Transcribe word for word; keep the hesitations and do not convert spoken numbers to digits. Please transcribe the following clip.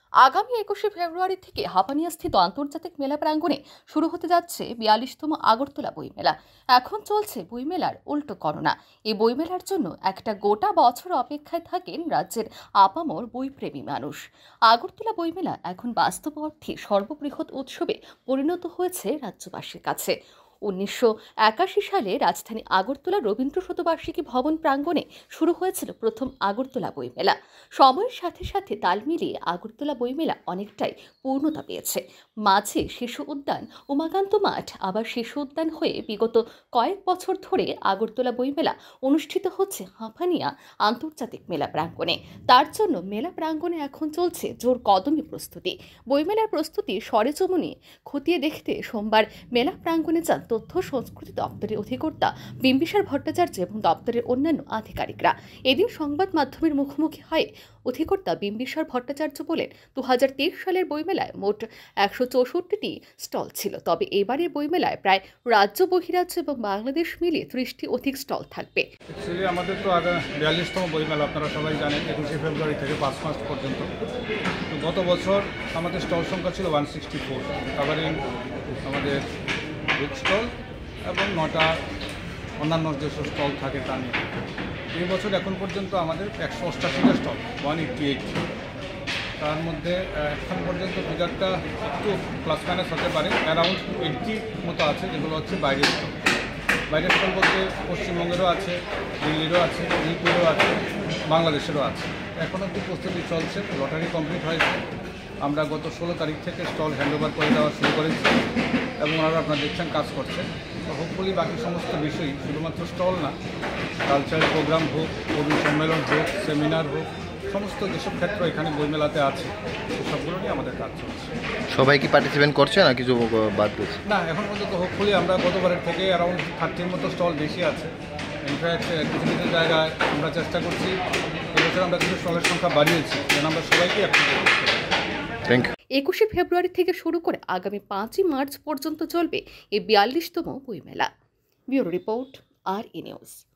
আগামী একুশে ফেব্রুয়ারি থেকে হাপানিয়াস্থিত আন্তর্জাতিক মেলা প্রাঙ্গণে শুরু হতে যাচ্ছে বিয়াল্লিশতম আগরতলা বইমেলা। এখন চলছে বইমেলার উল্টো করোনা। এই বইমেলার জন্য একটা গোটা বছর অপেক্ষায় থাকেন রাজ্যের আপামর বইপ্রেমী মানুষ। আগরতলা বইমেলা এখন বাস্তব অর্থে সর্ববৃহৎ উৎসবে পরিণত হয়েছে রাজ্যবাসীর কাছে। উনিশশো একাশি সালে রাজধানী আগরতলা রবীন্দ্র শতবার্ষিকী ভবন প্রাঙ্গণে শুরু হয়েছিল প্রথম আগরতলা বইমেলা। সময়ের সাথে সাথে তাল মিলিয়ে আগরতলা বইমেলা অনেকটাই পূর্ণতা পেয়েছে। মাঝে শিশু উদ্যান, উমাকান্ত মাঠ আবার শিশু উদ্যান হয়ে বিগত কয়েক বছর ধরে আগরতলা বইমেলা অনুষ্ঠিত হচ্ছে হাঁফানিয়া আন্তর্জাতিক মেলা প্রাঙ্গণে। তার জন্য মেলা প্রাঙ্গণে এখন চলছে জোর কদমে প্রস্তুতি। বইমেলার প্রস্তুতি সরেজমিনে খতিয়ে দেখতে সোমবার মেলা প্রাঙ্গণে যান তথ্য সংস্কৃতি দপ্তরের অধিকর্তা বিম্বিসার ভট্টাচার্য এবং দপ্তরের অন্যান্য আধিকারিকরা। এদিন সংবাদ মাধ্যমের মুখোমুখি হয়ে অধিকর্তা বিম্বিসার ভট্টাচার্য বলেন, দু হাজার তেইশ সালের বইমেলায় মোট একশো চৌষট্টিটি স্টল ছিল, তবে এবারের বইমেলায় প্রায় রাজ্য বহিরাজ্য এবং বাংলাদেশ মিলিয়ে ত্রিশটি অধিক স্টল থাকবে। অ্যাকচুয়ালি আমাদের তো বিয়াল্লিশতম বইমেলা আপনারা সবাই জানেন, একুশে ফেব্রুয়ারি থেকে পাঁচ মাস পর্যন্ত। গত বছর আমাদের স্টল সংখ্যা ছিল ওয়ান সিক্সটি ফোর, কাভারিং আমাদের বুক স্টল এবং নটা অন্যান্য যেসব স্টল থাকে তা নিয়ে। এই বছর এখন পর্যন্ত আমাদের একশো অষ্টাশিটা স্টল, ওয়ান এইটটি এইট। তার মধ্যে এখন পর্যন্ত ফিগারটা একটু প্লাস মাইনাস হতে পারে, অ্যারাউন্ড এইটটি মতো আছে যেগুলো হচ্ছে বাইরের স্টল। বাইরের স্টল বলতে পশ্চিমবঙ্গেরও আছে, দিল্লিরও আছে, ইউপিরও আছে, বাংলাদেশেরও আছে। এখন অব্দি প্রস্তুতি চলছে, লটারি কমপ্লিট হয়েছে। আমরা গত ষোলো তারিখ থেকে স্টল হ্যান্ডওভার করে দেওয়া শুরু করেছি এবং ওনারা আপনারা দেখছেন কাজ করছে। তো হোপফুলি বাকি সমস্ত বিষয়ই, শুধুমাত্র স্টল না, কালচারাল প্রোগ্রাম হোক, কবি সম্মেলন হোক, সেমিনার হোক, সমস্ত যেসব ক্ষেত্র এখানে বইমেলাতে আছে সেসবগুলো নিয়ে আমাদের কাজ চলছে। সবাই কি পার্টিসিপেট করছে না কিছু বাদ দিচ্ছে? না, এখন পর্যন্ত হোপফুলি আমরা গতবারের থেকে অ্যারাউন্ড থার্টির মতো স্টল বেশি আছে। ইনফ্যাক্ট কিছু কিছু জায়গায় আমরা চেষ্টা করছি, এবছর আমরা কিছু স্টলের সংখ্যা বাড়িয়েছি যেন আমরা সবাইকে একটু থ্যাংক ইউ। একুশে ফেব্রুয়ারি থেকে শুরু করে আগামী পাঁচই মার্চ পর্যন্ত চলবে এই বিয়াল্লিশতম বইমেলা। Bureau report, R E news.